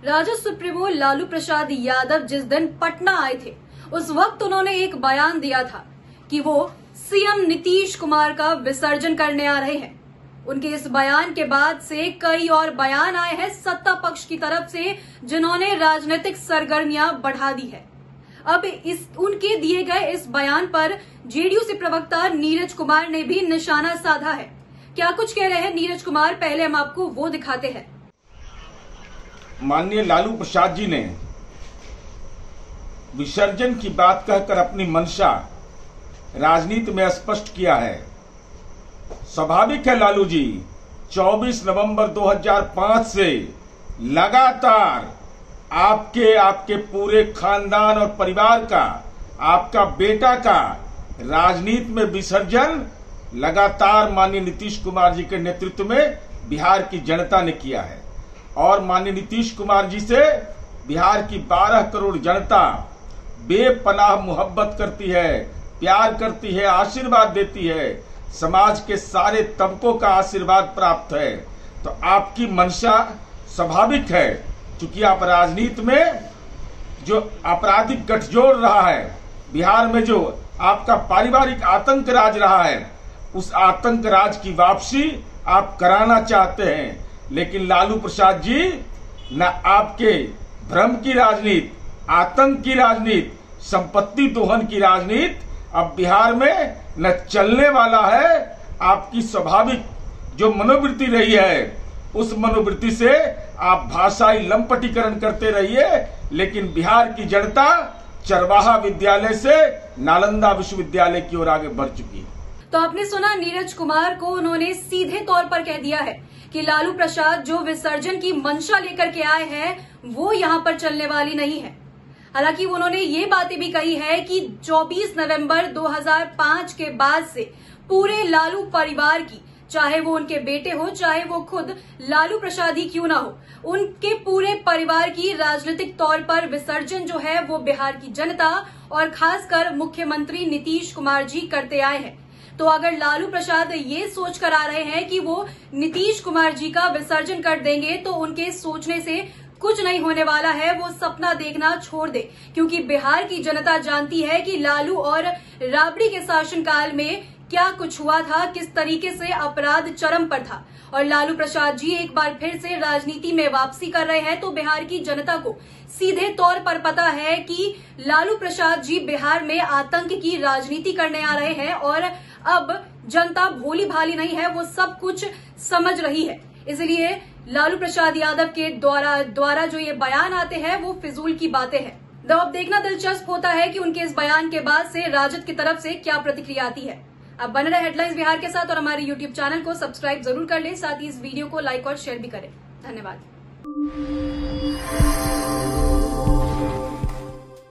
Rajad supremo Lalu Prasad Yadav जिस दिन पटना आए थे उस वक्त उन्होंने एक बयान दिया था कि वो सीएम नीतीश कुमार का विसर्जन करने आ रहे हैं। उनके इस बयान के बाद से कई और बयान आए हैं सत्ता पक्ष की तरफ से, जिन्होंने राजनीतिक सरगर्मियां बढ़ा दी है। अब उनके दिए गए इस बयान पर जेडीयू से प्रवक्ता नीरज कुमार ने भी निशाना साधा है। क्या कुछ कह रहे हैं नीरज कुमार, पहले हम आपको वो दिखाते हैं। माननीय लालू प्रसाद जी ने विसर्जन की बात कहकर अपनी मंशा राजनीति में स्पष्ट किया है। स्वाभाविक है लालू जी 24 नवंबर 2005 से लगातार आपके पूरे खानदान और परिवार का, आपका बेटा का राजनीति में विसर्जन लगातार माननीय नीतीश कुमार जी के नेतृत्व में बिहार की जनता ने किया है। और माननीय नीतीश कुमार जी से बिहार की 12 करोड़ जनता बेपनाह मोहब्बत करती है, प्यार करती है, आशीर्वाद देती है। समाज के सारे तबकों का आशीर्वाद प्राप्त है। तो आपकी मंशा स्वाभाविक है, क्योंकि आप राजनीति में जो आपराधिक गठजोड़ रहा है, बिहार में जो आपका पारिवारिक आतंक राज रहा है, उस आतंक राज की वापसी आप कराना चाहते हैं। लेकिन लालू प्रसाद जी न आपके भ्रम की राजनीति, आतंक की राजनीति, संपत्ति दोहन की राजनीति अब बिहार में न चलने वाला है। आपकी स्वाभाविक जो मनोवृत्ति रही है, उस मनोवृत्ति से आप भाषाई लंपटीकरण करते रहिए, लेकिन बिहार की जनता चरवाहा विद्यालय से नालंदा विश्वविद्यालय की ओर आगे बढ़ चुकी है। तो आपने सुना नीरज कुमार को, उन्होंने सीधे तौर पर कह दिया है कि लालू प्रसाद जो विसर्जन की मंशा लेकर के आए हैं वो यहां पर चलने वाली नहीं है। हालांकि उन्होंने ये बातें भी कही है कि 24 नवंबर 2005 के बाद से पूरे लालू परिवार की, चाहे वो उनके बेटे हो, चाहे वो खुद लालू प्रसाद ही क्यों ना हो, उनके पूरे परिवार की राजनीतिक तौर पर विसर्जन जो है वो बिहार की जनता और खासकर मुख्यमंत्री नीतीश कुमार जी करते आए हैं। तो अगर लालू प्रसाद ये सोच कर आ रहे हैं कि वो नीतीश कुमार जी का विसर्जन कर देंगे तो उनके सोचने से कुछ नहीं होने वाला है। वो सपना देखना छोड़ दे, क्योंकि बिहार की जनता जानती है कि लालू और राबड़ी के शासनकाल में क्या कुछ हुआ था, किस तरीके से अपराध चरम पर था। और लालू प्रसाद जी एक बार फिर से राजनीति में वापसी कर रहे हैं, तो बिहार की जनता को सीधे तौर पर पता है कि लालू प्रसाद जी बिहार में आतंक की राजनीति करने आ रहे हैं। और अब जनता भोली भाली नहीं है, वो सब कुछ समझ रही है। इसलिए लालू प्रसाद यादव के द्वारा जो ये बयान आते हैं वो फिजूल की बातें हैं। तो अब देखना दिलचस्प होता है कि उनके इस बयान के बाद से राजद की तरफ से क्या प्रतिक्रिया आती है। अब बने रहे हेडलाइंस बिहार के साथ और हमारे यूट्यूब चैनल को सब्सक्राइब जरूर कर लें, साथ ही इस वीडियो को लाइक और शेयर भी करें। धन्यवाद।